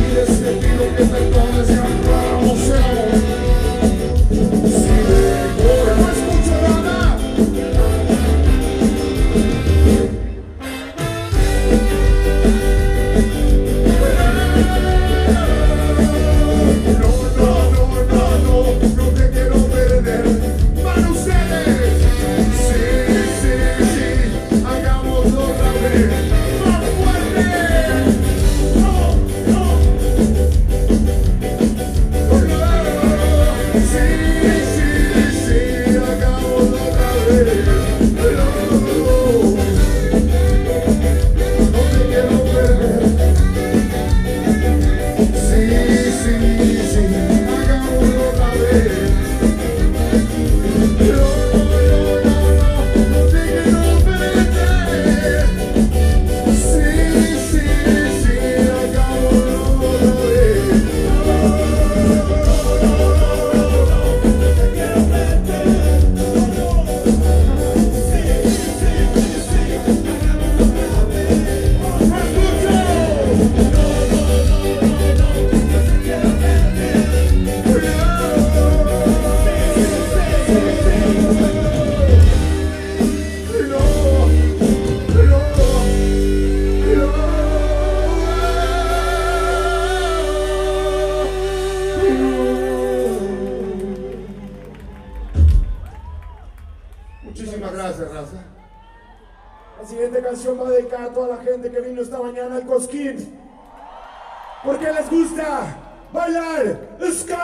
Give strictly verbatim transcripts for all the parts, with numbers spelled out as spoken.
olvides, te pido que perdones y hagamos el amor. Si mejor no escucho nada. No, no, no, no, no, no te quiero perder. Para ustedes, sí, sí, sí, hagámoslo otra vez. ¡Más fuerte! ¡No, no! Sí, sí, sí, hagámoslo otra vez. No, no te quiero perder. Sí, sí, sí, hagámoslo otra vez. No, no, no, no, no te quiero perder. Sí, sí, sí, hagámoslo otra vez. Muchísimas gracias, raza. La siguiente canción va dedicada a toda la gente que vino esta mañana al Cosquín. Porque les gusta bailar ska.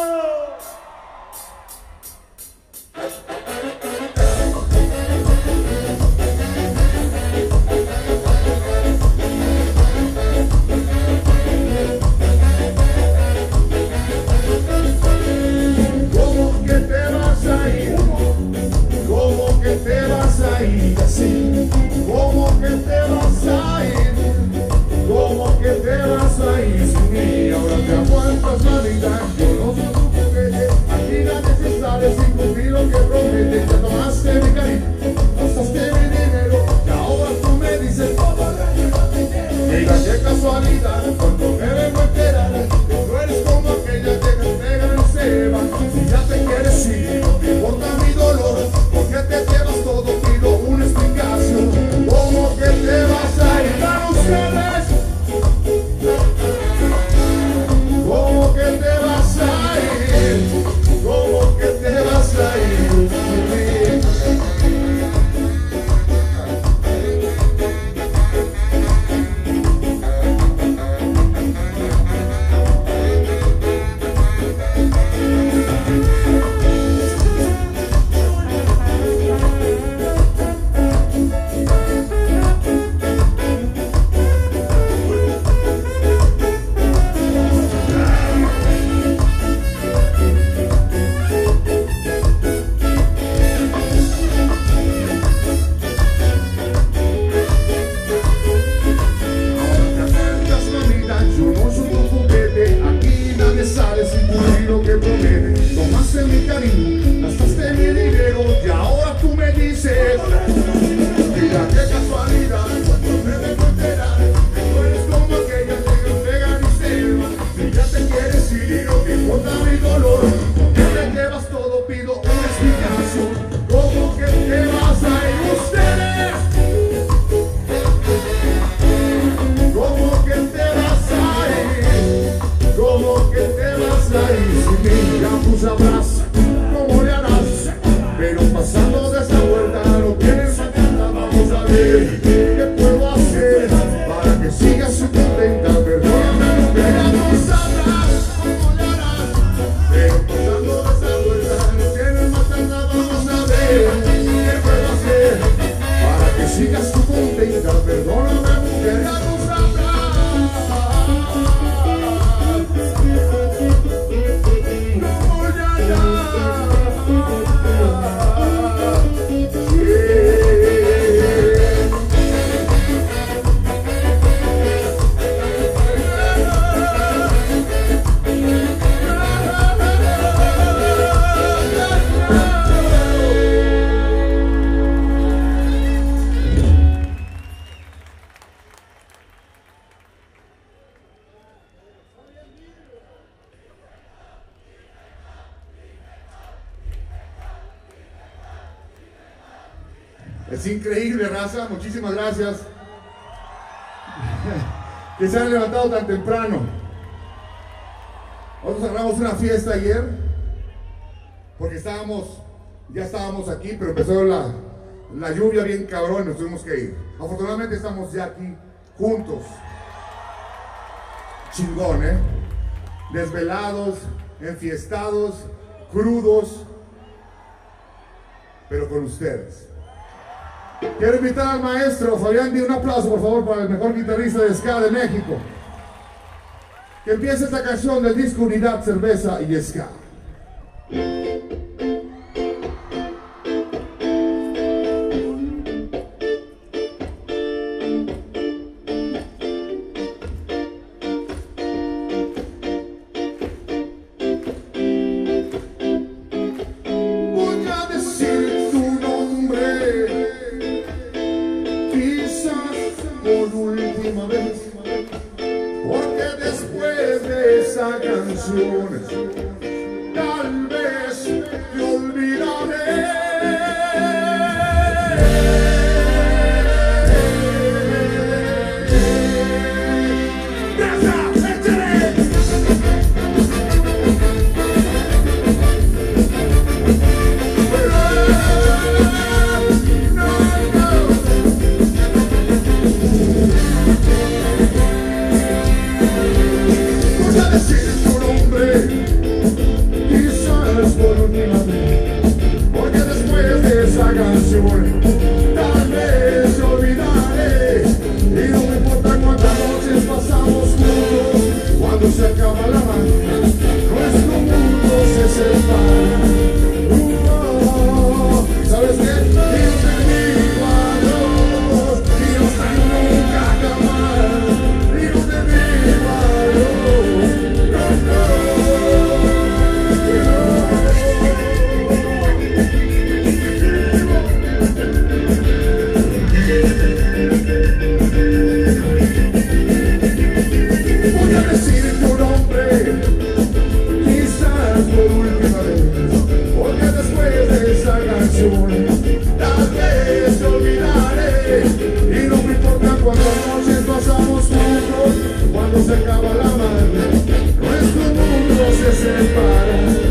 ¿Cómo que te vas a ir? ¿Cómo que te vas a ir así? ¿Cómo que te vas a ir? ¿Cómo que te vas a ir sin mí? Ahora te aguantas la vida. Yo no soy tu juguete. Aquí nadie se sale sin cumplir lo que promete. Ya tomaste mi cariño, gastaste mi dinero y ahora tú me dices todo el año. Mira qué casualidad cuando me vengo a enterar que tú eres como aquella que me pega y se va. Si ya te quieres ir, no te importa mi dolor. ¿Por qué te llevas todo? Pido una explicación. ¿Cómo que te vas a ir para ustedes? ¿Cómo que te vas a ir? ¿Cómo que te vas a ir? Es increíble, raza. Muchísimas gracias. Que se han levantado tan temprano. Nosotros cerramos una fiesta ayer porque estábamos, ya estábamos aquí, pero empezó la, la lluvia bien cabrón y nos tuvimos que ir. Afortunadamente estamos ya aquí juntos. Chingón, ¿eh? Desvelados, enfiestados, crudos, pero con ustedes. Quiero invitar al maestro Fabián Díaz, un aplauso por favor para el mejor guitarrista de ska de México, que empiece esta canción del disco Unidad, Cerveza y Ska. Tal vez te olvidaré. Voy a decir tu nombre, quizás por última vez, porque después de esa canción tal vez te olvidaré. Y no me importa cuántas noches pasamos juntos, cuando se acaba la magia nuestro mundo se separa. Uh, ¿Sabes qué? Dios te digo adiós, Dios te nunca jamás, Dios te digo adiós. Voy a decir tu nombre, quizás por última vez, porque después de esa canción tal vez te olvidaré. Y no me importa cuántas noches pasamos juntos, cuando se acaba la magia nuestro mundo se separa.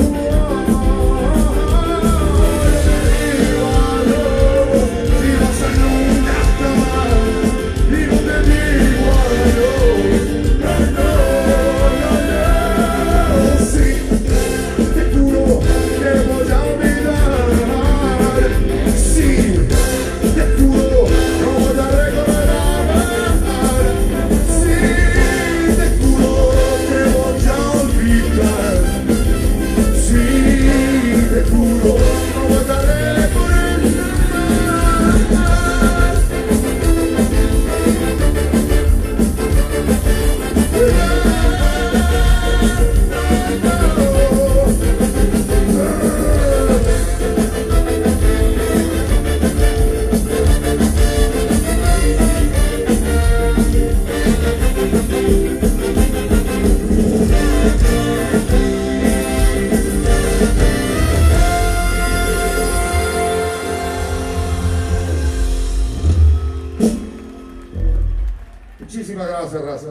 Muchísimas gracias, raza.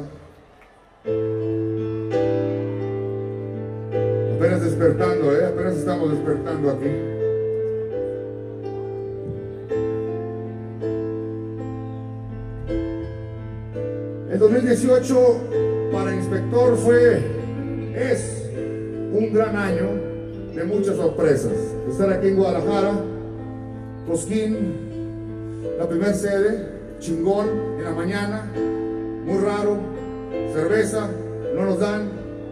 Apenas despertando, ¿eh? Apenas estamos despertando aquí. El dos mil dieciocho para Inspector fue, es un gran año de muchas sorpresas. Estar aquí en Guadalajara, Cosquín, la primera sede, chingón, en la mañana, muy raro, cerveza, no nos dan.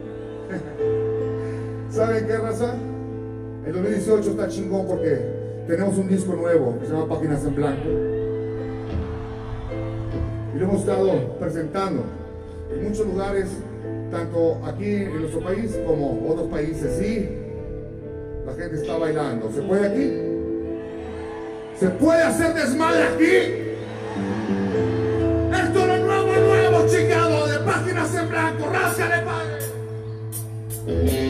¿Saben qué, raza? El dos mil dieciocho está chingón porque tenemos un disco nuevo que se llama Páginas en Blanco y lo hemos estado presentando en muchos lugares, tanto aquí en nuestro país como otros países. Sí, la gente está bailando. ¿Se puede aquí? ¿Se puede hacer desmadre aquí? Esto es lo nuevo, nuevo, chingado, de Páginas en Blanco. ¡Ráscale, padre!